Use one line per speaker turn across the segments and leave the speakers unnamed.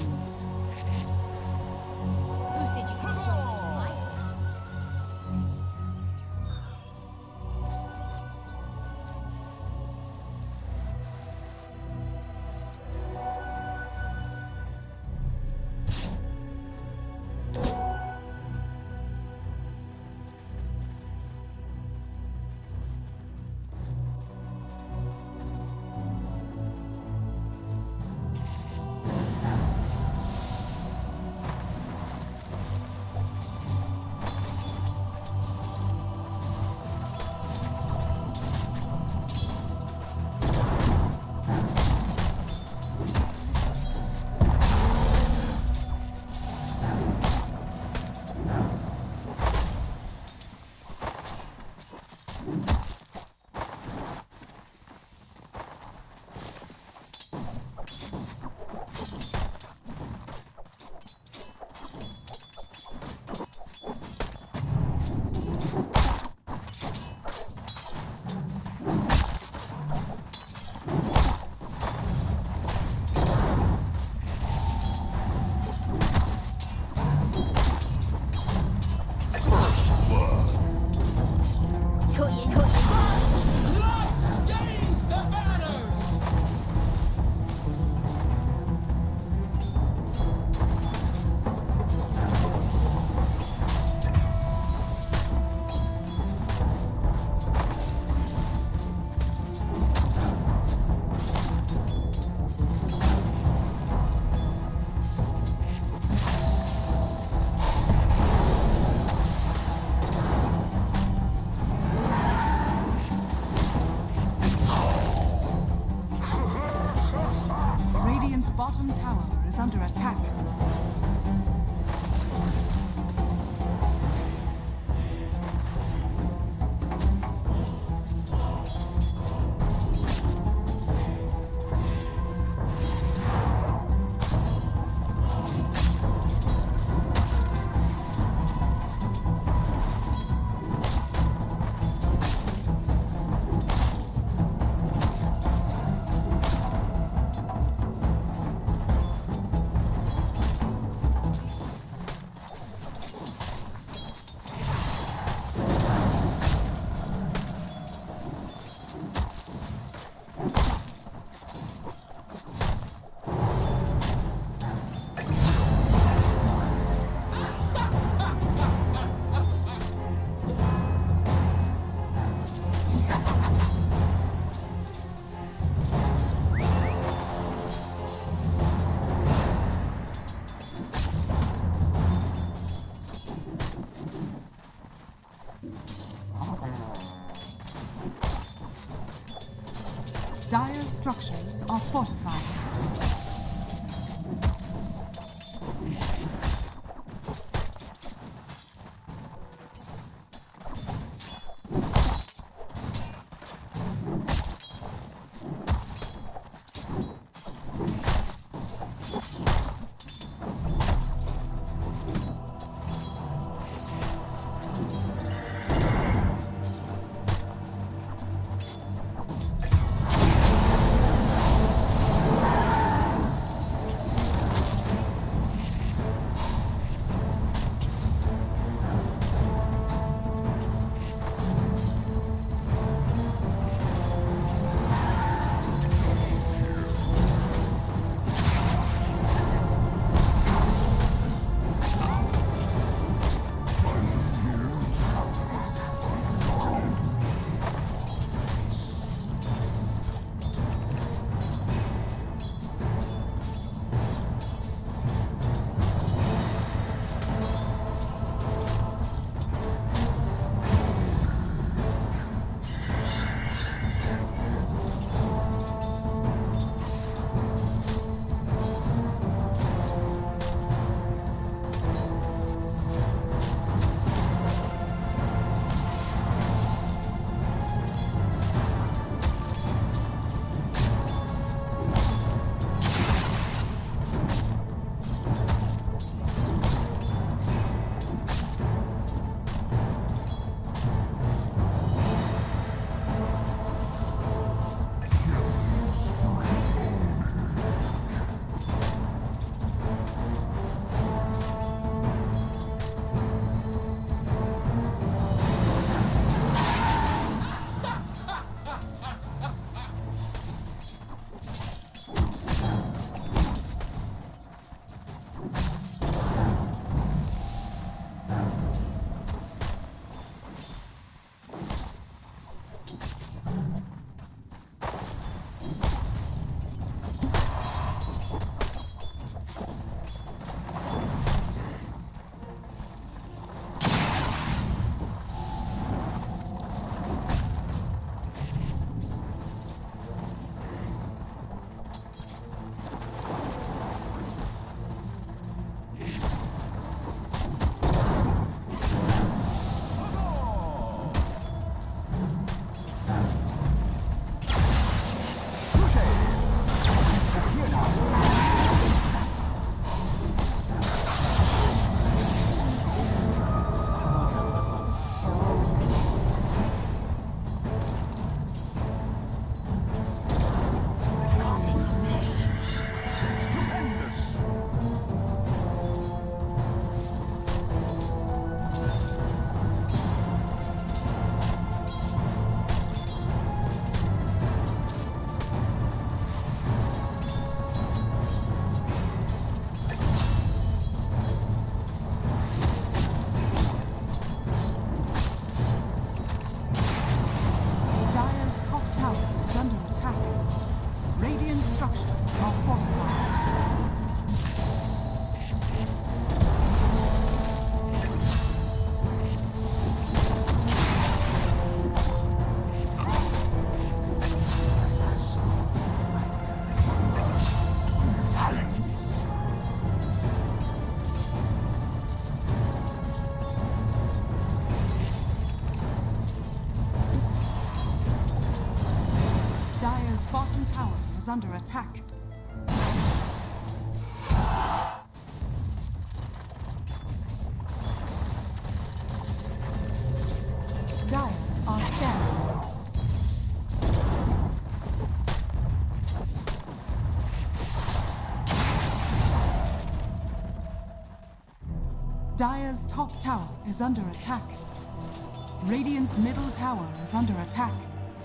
wins.
Who said you could stroll into my place?
Radiant's bottom tower is under attack. Dire's structures are fortified. is under attack. Dire are scanning. Dire's top tower is under attack. Radiant's middle tower is under attack.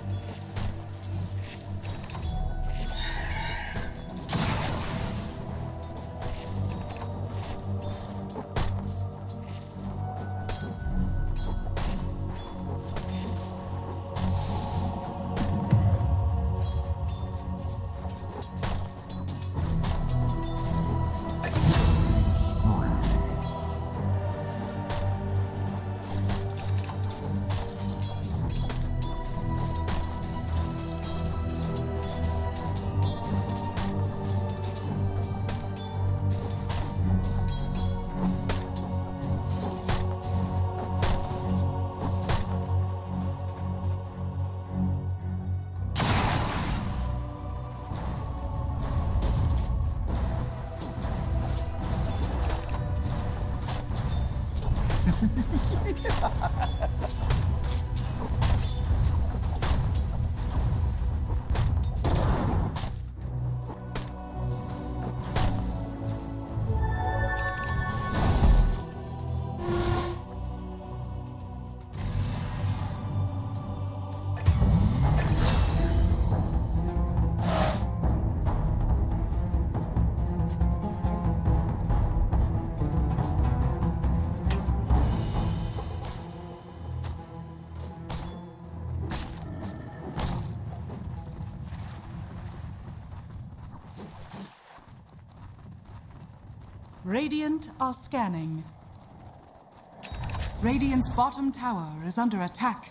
Radiant are scanning. Radiant's bottom tower is under attack.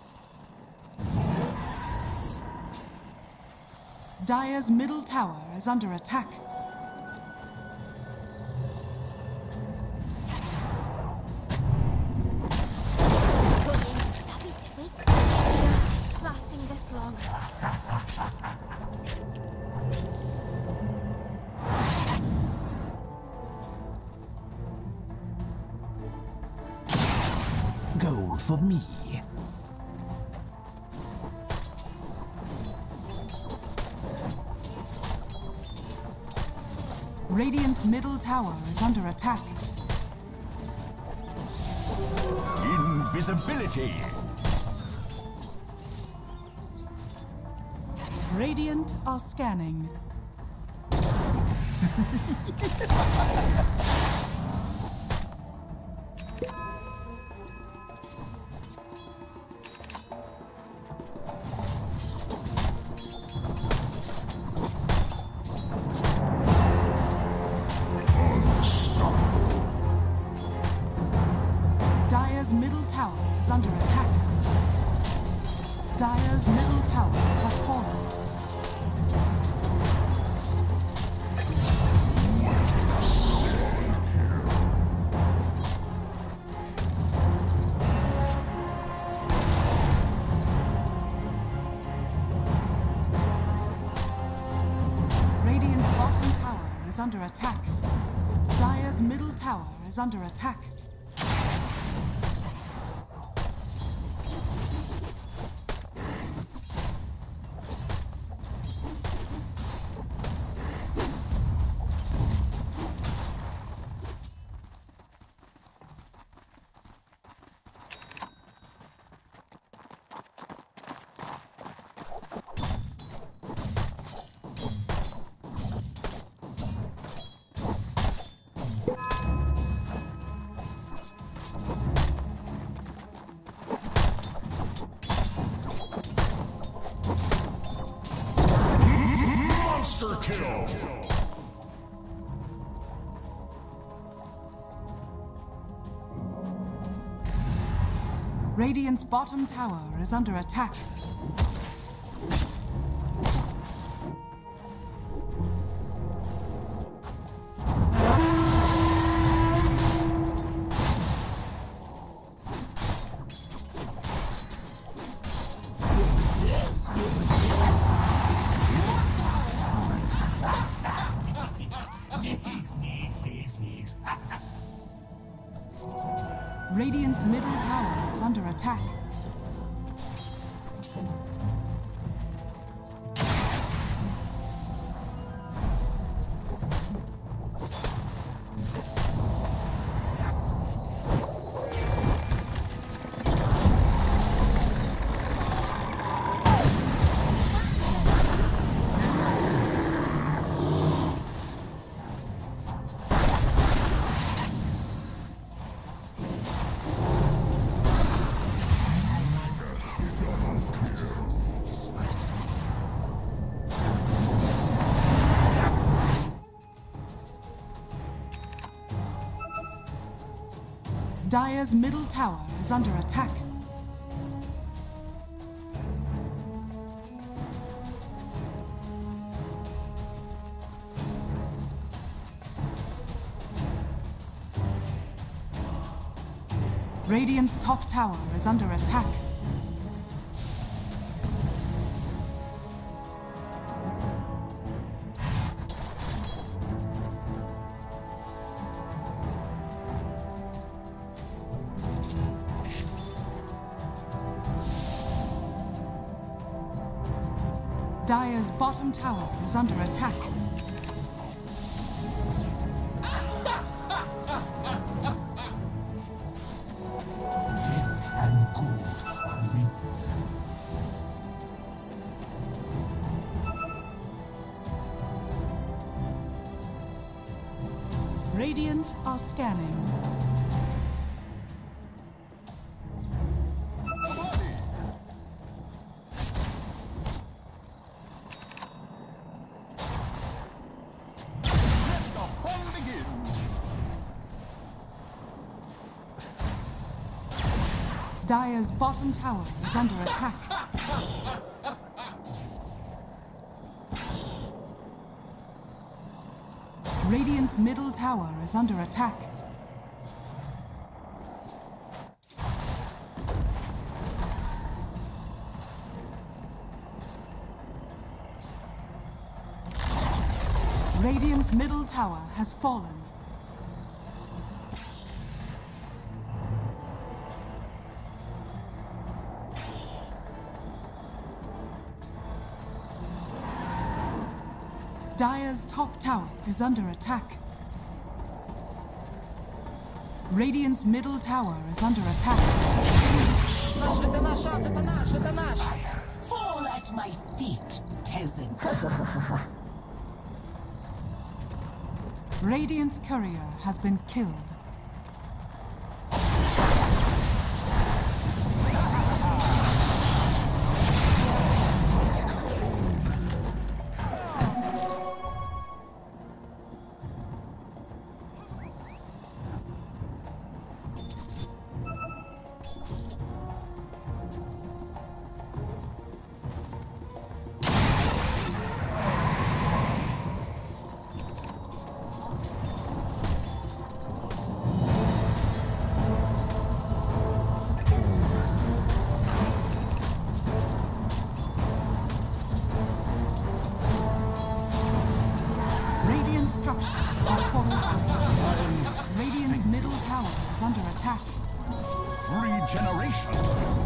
Dire's middle tower is under attack.
Lasting this long.
Gold for me.
Radiant's middle tower is under attack.
Invisibility.
Radiant are scanning. Dire's middle tower is under attack. Dire's middle tower has fallen. Radiant's bottom tower is under attack. Dire's middle tower is under attack.
Monster kill.
Radiant's bottom tower is under attack. Radiant's middle tower is under attack. Dire's middle tower is under attack. Radiant's top tower is under attack. Dire's bottom tower is under attack.
Death and good are linked.
Radiant are scanning. Dire's bottom tower is under attack. Radiant's middle tower is under attack. Radiant's middle tower has fallen. Dire's top tower is under attack. Radiant's middle tower is under attack.
Fall at my feet, peasant.
Radiant's courier has been killed. Structures are fortified. Radiant's middle tower is under attack.
Regeneration.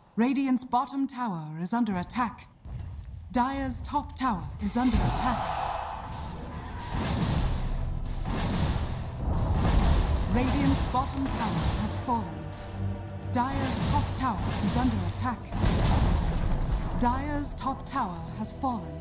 Radiant's bottom tower is under attack. Dire's top tower is under attack. Radiant's bottom tower has fallen. Dire's top tower is under attack. Dire's top tower has fallen.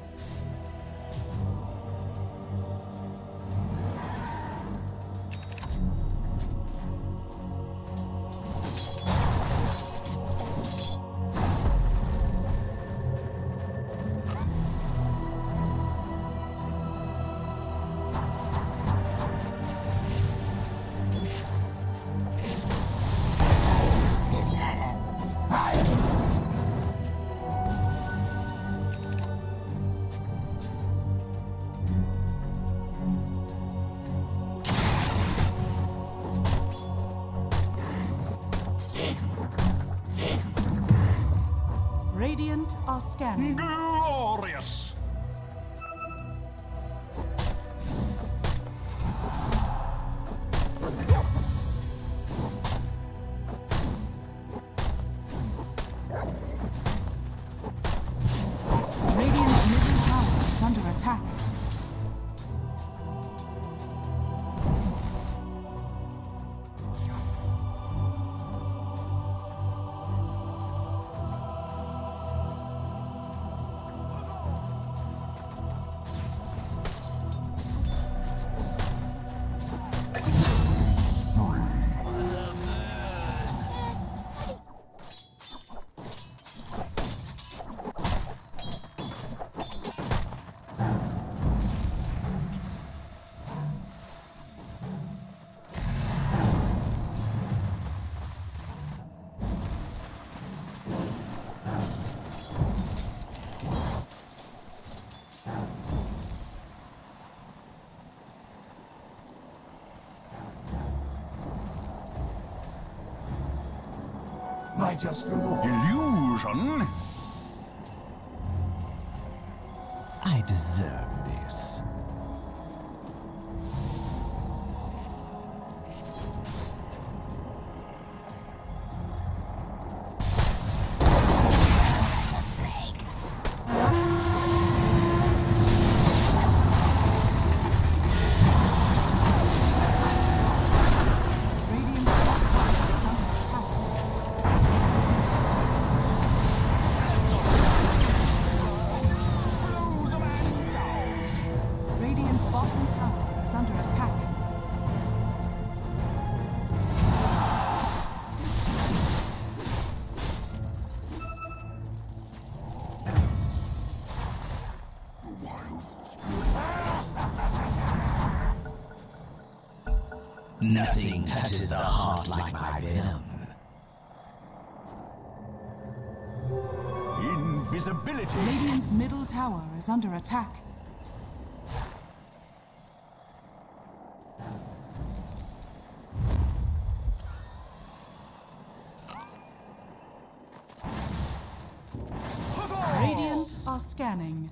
Radiant are scanning.
Glorious!
Radiant's middle tower is under attack.
I just remember.
Illusion?
I deserve this.
Radiant's bottom tower is under attack.
Nothing touches the heart like my venom.
Invisibility!
Radiant's middle tower is under attack. Radiant are scanning.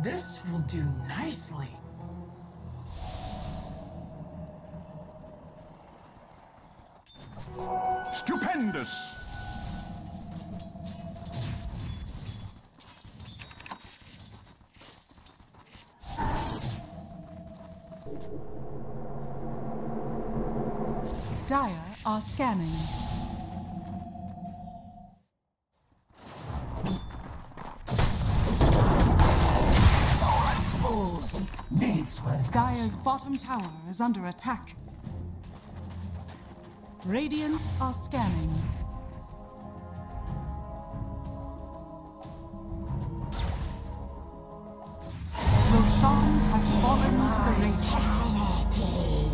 This will do nicely.
Stupendous!
Dire are scanning.
Needs well.
Dire's bottom tower is under attack. Radiant are scanning. Roshan has fallen to the Radiant.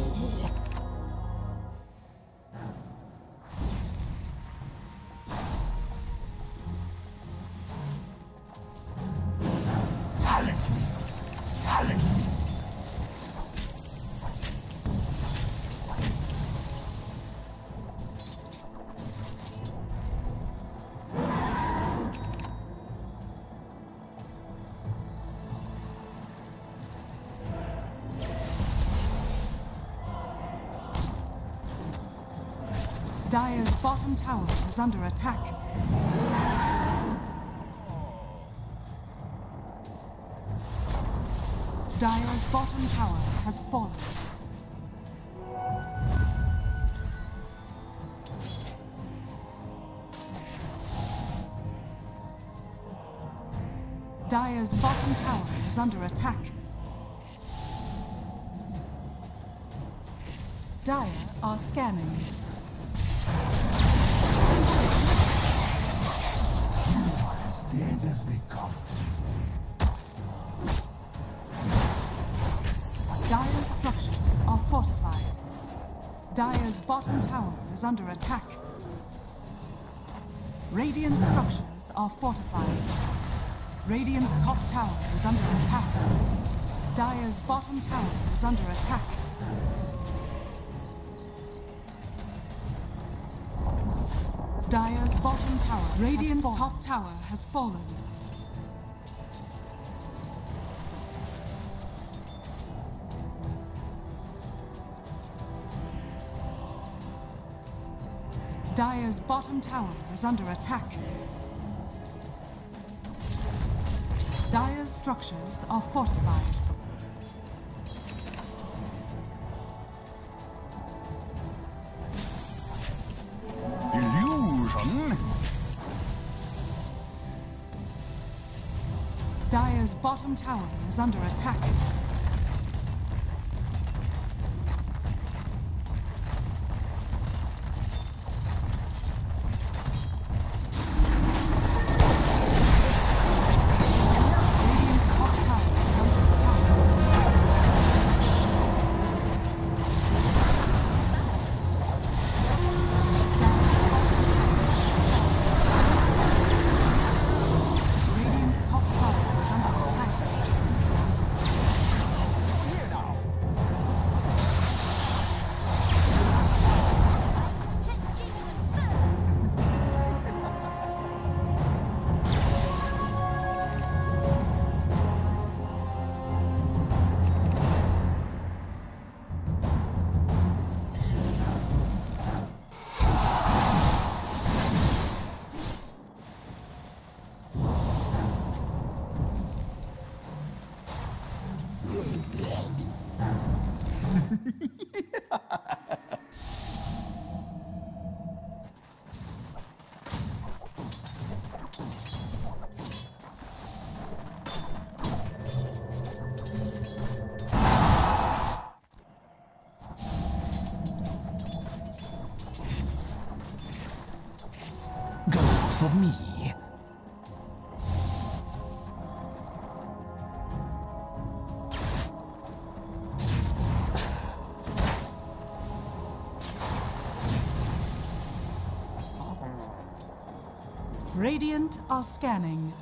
Talentless. Talentless.
Dire's bottom tower is under attack. Dire's bottom tower has fallen. Dire's bottom tower is under attack. Dire are scanning.
As dead as they come.
Dire's structures are fortified. Dire's bottom tower is under attack. Radiant structures are fortified. Radiant's top tower is under attack. Dire's bottom tower is under attack. Dire's bottom tower. Radiant's top tower has fallen. Dire's bottom tower is under attack. Dire's structures are fortified.
Illusion?
Dire's bottom tower is under attack. Radiant's top tower is under attack. Radiant's top tower is under attack.
Here now.
Let's dig even further.
Go for me.
Radiant are scanning.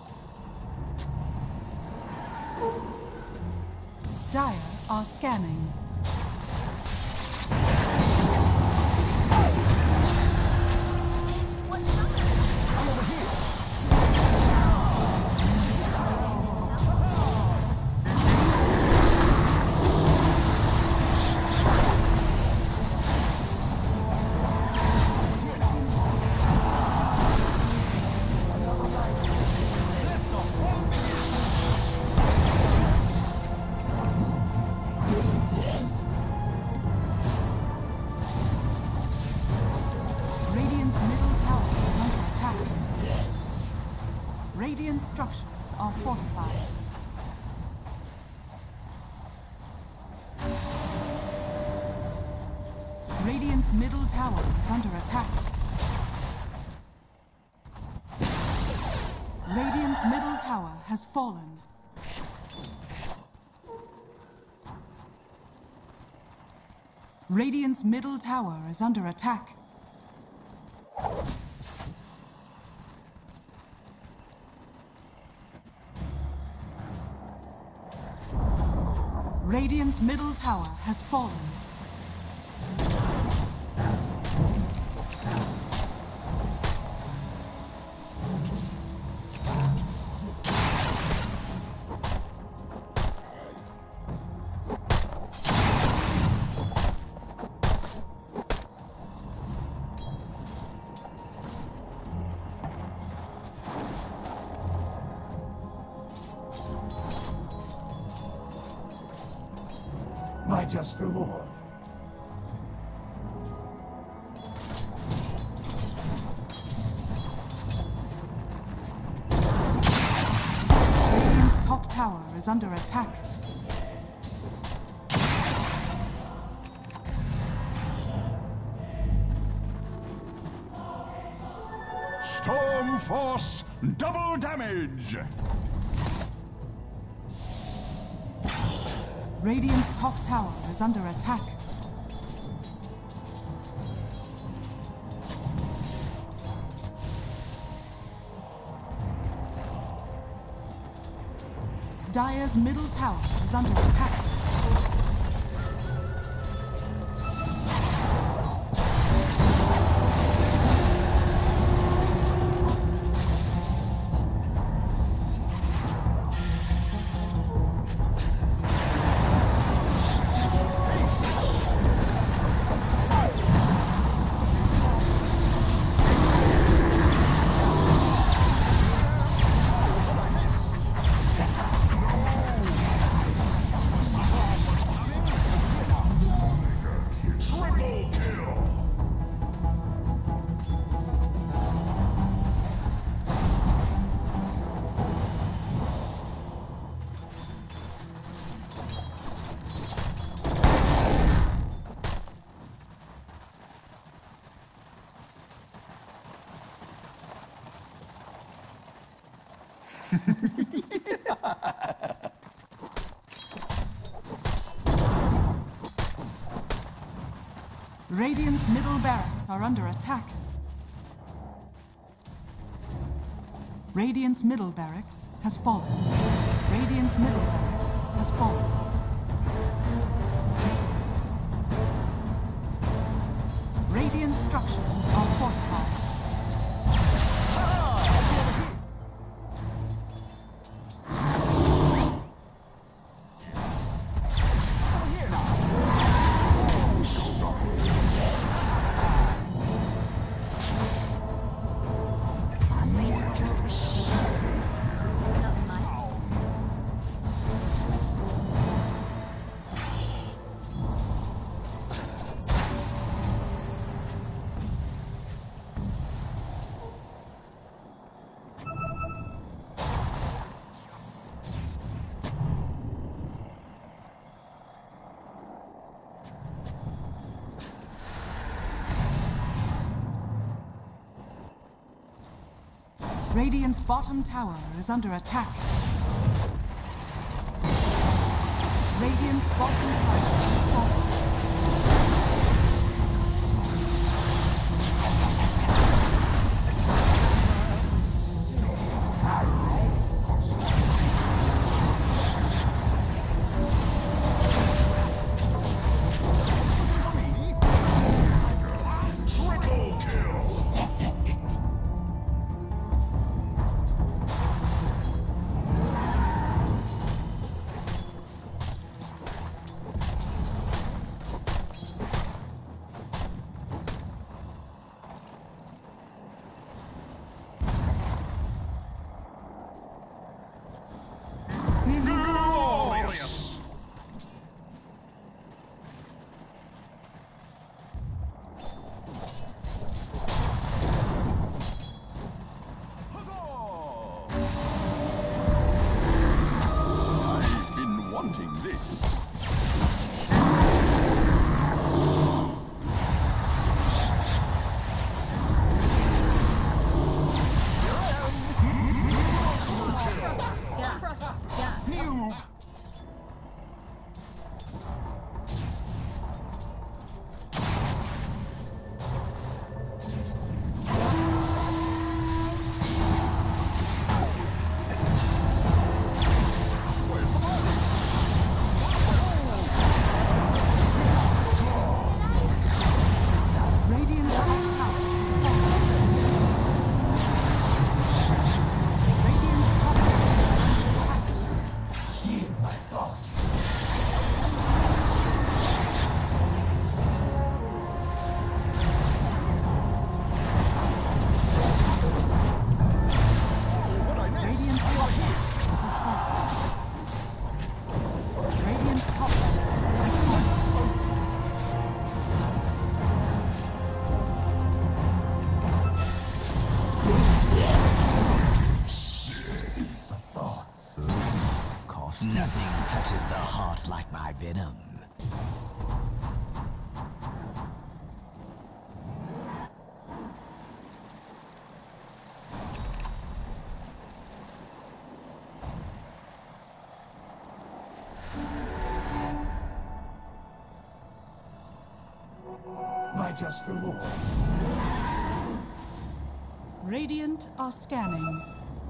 Dire are scanning.
What's happening?
fortified. Radiant's middle tower is under attack. Radiant's middle tower has fallen. Radiant's middle tower is under attack. Radiant's middle tower has fallen.
My just reward.
Radiant's top tower is under attack.
Storm Force double damage.
Radiant's top tower is under attack. Dire's middle tower is under attack. Radiant's middle barracks are under attack. Radiant's middle barracks has fallen. Radiant's middle barracks has fallen. Radiant structures are fortified. Radiant's bottom tower is under attack. Radiant's bottom tower is falling.
You
Radiant's top tower is falling. Radiant's top tower is under attack.
Heed my thoughts.
what I miss?
Radiant's top tower is falling. Radiant's top tower is falling.
Cease of thoughts.
Cost nothing touches the heart like my venom.
My just reward.
Radiant are scanning.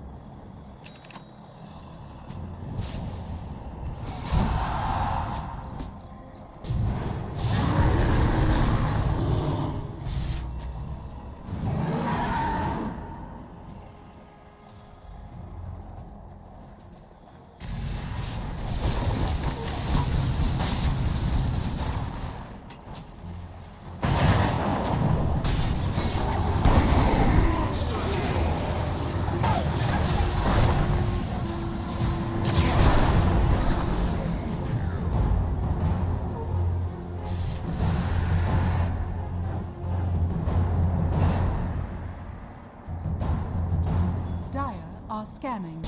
Dire are scanning.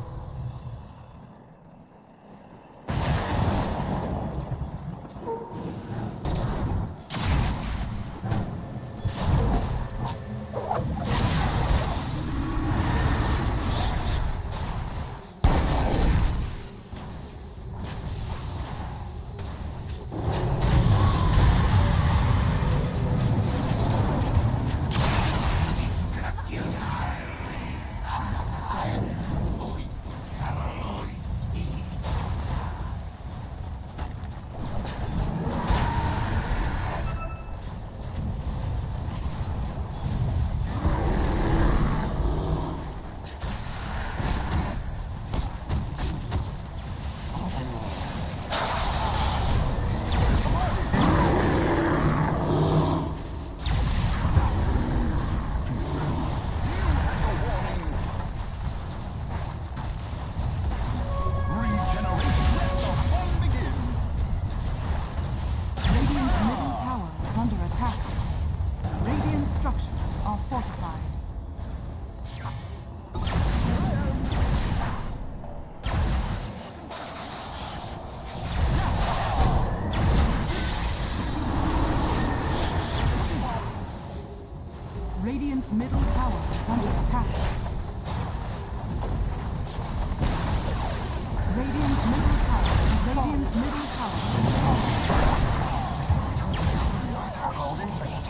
structures are fortified. Radiant's middle tower is under attack. Radiant's middle tower is falling.
Golden Blade.